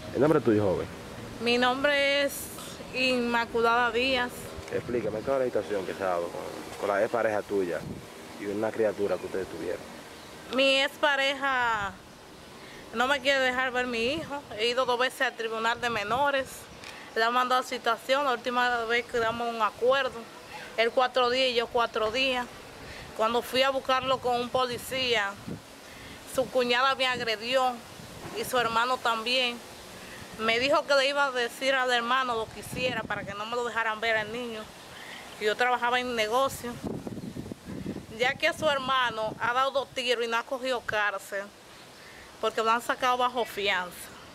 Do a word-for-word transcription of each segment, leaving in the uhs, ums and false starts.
¿El nombre tuyo, joven? Mi nombre es Inmaculada Díaz. Explícame toda la situación que se ha dado con, con la ex pareja tuya y una criatura que ustedes tuvieron. Mi expareja no me quiere dejar ver a mi hijo. He ido dos veces al tribunal de menores. Le ha mandado citación. La última vez que damos un acuerdo. Él cuatro días y yo cuatro días. Cuando fui a buscarlo con un policía, su cuñada me agredió y su hermano también. Me dijo que le iba a decir al hermano lo que hiciera para que no me lo dejaran ver al niño. Yo trabajaba en negocio. Ya que su hermano ha dado dos tiros y no ha cogido cárcel, porque lo han sacado bajo fianza.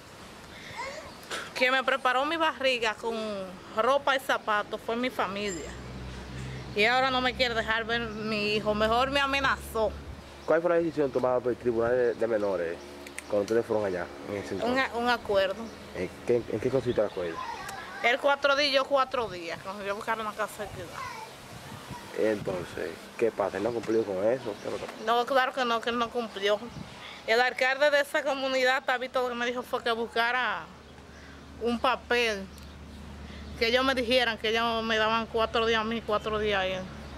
Quien me preparó mi barriga con ropa y zapatos fue mi familia. Y ahora no me quiere dejar ver a mi hijo, mejor me amenazó. ¿Cuál fue la decisión tomada por el Tribunal de, de Menores cuando ustedes fueron allá? En ese Un, un acuerdo. ¿En qué, ¿En qué consiste el acuerdo? Él cuatro días, yo cuatro días, cuando yo buscar una casa de cuidado. Entonces, ¿qué pasa? ¿Él no ha cumplido con eso? No, claro que no, que él no cumplió. El alcalde de esa comunidad, Tabito, lo que me dijo fue que buscara un papel, que ellos me dijeran que ellos me daban cuatro días a mí, cuatro días a él.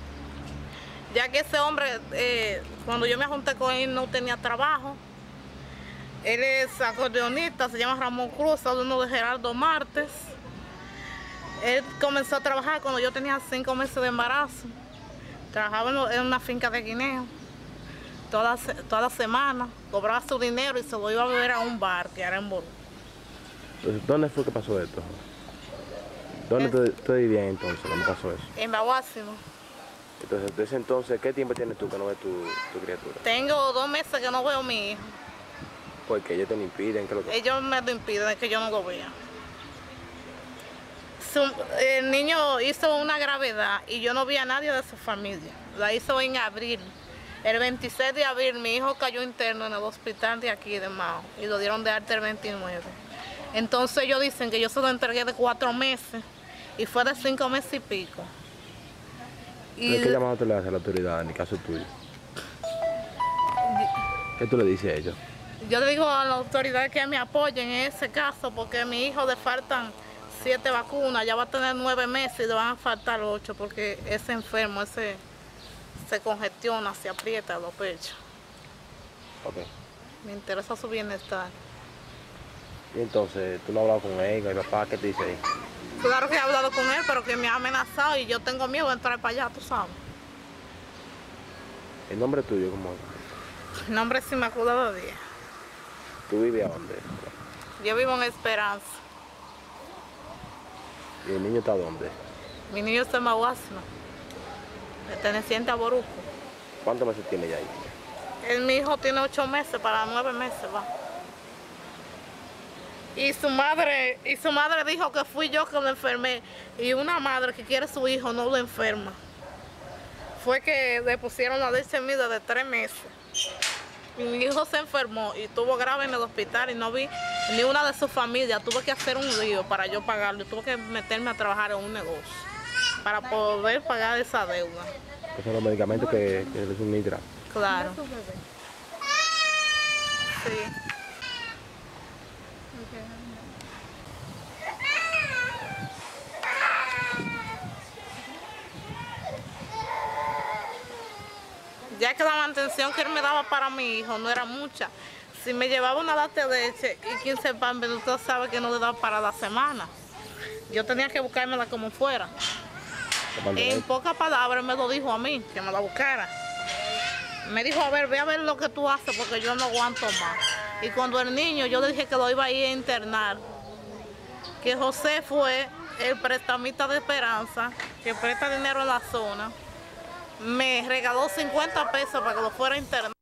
Ya que ese hombre, eh, cuando yo me junté con él, no tenía trabajo. Él es acordeonista, se llama Ramón Cruz, alumno de Gerardo Martes. Él comenzó a trabajar cuando yo tenía cinco meses de embarazo. Trabajaba en una finca de guineo toda, toda la semana, cobraba su dinero y se lo iba a beber a un bar que era en Ború. Entonces, ¿dónde fue que pasó esto? ¿Dónde tú, tú vivías entonces cuando pasó eso? En Baguásimo. Entonces, desde entonces, ¿qué tiempo tienes tú que no ves tu, tu criatura? Tengo dos meses que no veo a mi hijo. ¿Por qué? ¿Ellos te lo impiden? ¿Qué es lo que... Ellos me lo impiden, es que yo no lo vea. Su, el niño hizo una gravedad y yo no vi a nadie de su familia. La hizo en abril. El veintiséis de abril mi hijo cayó interno en el hospital de aquí de Mao y lo dieron de alta el veintinueve. Entonces ellos dicen que yo se lo entregué de cuatro meses y fue de cinco meses y pico. Y ¿Qué llamado te le hace a la autoridad en el caso tuyo? ¿Qué tú le dices a ellos? Yo le digo a la autoridad que me apoyen en ese caso porque a mi hijo le faltan siete vacunas, ya va a tener nueve meses y le van a faltar ocho porque ese enfermo, ese se congestiona, se aprieta los pechos. Okay. Me interesa su bienestar. Y entonces, ¿tú no has hablado con él, con el papá? ¿Qué te dice ahí? Claro que he hablado con él, pero que me ha amenazado y yo tengo miedo de entrar para allá, tú sabes. ¿El nombre tuyo cómo es? Mi nombre es Inmaculada Díaz. ¿Tú vives a dónde? Yo vivo en Esperanza. ¿Y el niño está dónde? Mi niño está en Baguásimo, perteneciente a Boruco. ¿Cuántos meses tiene ya ahí? El, mi hijo tiene ocho meses, para nueve meses va. Y su madre, y su madre dijo que fui yo que lo enfermé. Y una madre que quiere a su hijo no lo enferma. Fue que le pusieron la leche mida de tres meses. Y mi hijo se enfermó y estuvo grave en el hospital y no vi ni una de su familia. Tuve que hacer un lío para yo pagarlo. Tuve que meterme a trabajar en un negocio para poder pagar esa deuda. Esos son los medicamentos que, que le suministran. Claro. Sí. Ya que la mantención que él me daba para mi hijo no era mucha. Si me llevaba una lata de leche y quince pan, usted sabe que no le daba para la semana. Yo tenía que buscármela como fuera. En pocas palabras me lo dijo a mí, que me la buscara. Me dijo, a ver, ve a ver lo que tú haces porque yo no aguanto más. Y cuando el niño, yo le dije que lo iba a ir a internar, que José fue el prestamista de Esperanza, que presta dinero en la zona, me regaló cincuenta pesos para que lo fuera a internar.